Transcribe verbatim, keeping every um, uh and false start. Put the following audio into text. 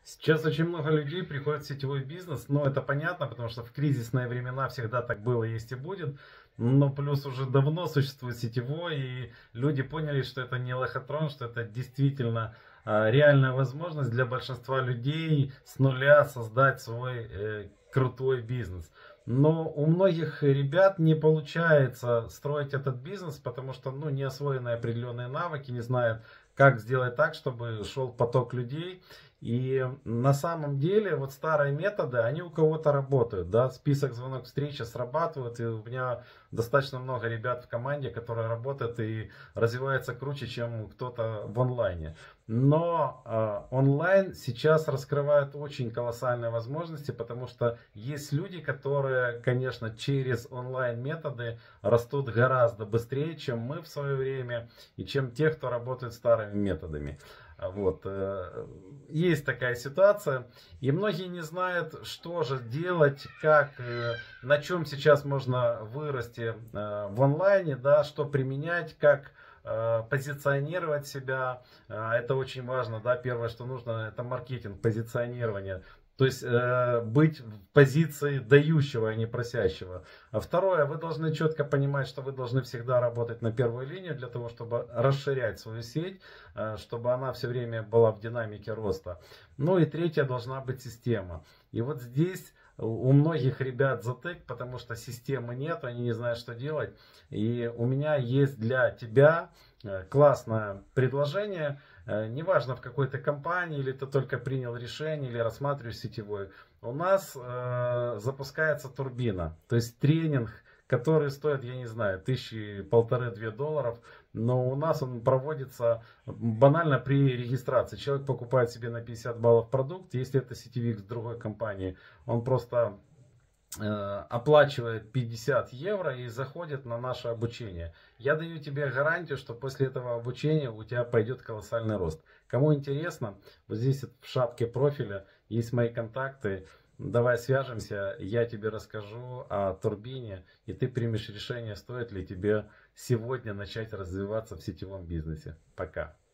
Сейчас очень много людей приходят в сетевой бизнес, но это понятно, потому что в кризисные времена всегда так было, есть и будет. Но плюс уже давно существует сетевой, и люди поняли, что это не лохотрон, что это действительно а, реальная возможность для большинства людей с нуля создать свой э, крутой бизнес. Но у многих ребят не получается строить этот бизнес, потому что ну, не освоены определенные навыки, не знают, как сделать так, чтобы шел поток людей. И на самом деле вот старые методы, они у кого-то работают, да, список звонок встречи срабатывают, и у меня достаточно много ребят в команде, которые работают и развиваются круче, чем кто-то в онлайне. Но э, онлайн сейчас раскрывает очень колоссальные возможности, потому что есть люди, которые, конечно, через онлайн методы растут гораздо быстрее, чем мы в свое время, и чем те, кто работает старыми методами. Вот. Есть такая ситуация, и многие не знают, что же делать, как, на чем сейчас можно вырасти в онлайне, да, что применять, как позиционировать себя. Это очень важно, да, первое, что нужно, это маркетинг, позиционирование. То есть э, быть в позиции дающего, а не просящего. А второе, вы должны четко понимать, что вы должны всегда работать на первую линию для того, чтобы расширять свою сеть, э, чтобы она все время была в динамике роста. Ну и третье, должна быть система. И вот здесь у многих ребят затык, потому что системы нет, они не знают, что делать. И у меня есть для тебя классное предложение. Неважно, в какой то компании, или ты только принял решение, или рассматриваешь сетевой. У нас э, запускается турбина, то есть тренинг, который стоит, я не знаю, тысячи полторы-две долларов. Но у нас он проводится банально при регистрации. Человек покупает себе на пятьдесят баллов продукт. Если это сетевик с другой компании, он просто оплачивает пятьдесят евро и заходит на наше обучение. Я даю тебе гарантию, что после этого обучения у тебя пойдет колоссальный рост. Кому интересно, вот здесь в шапке профиля есть мои контакты. Давай свяжемся, я тебе расскажу о турбине, и ты примешь решение, стоит ли тебе сегодня начать развиваться в сетевом бизнесе. Пока.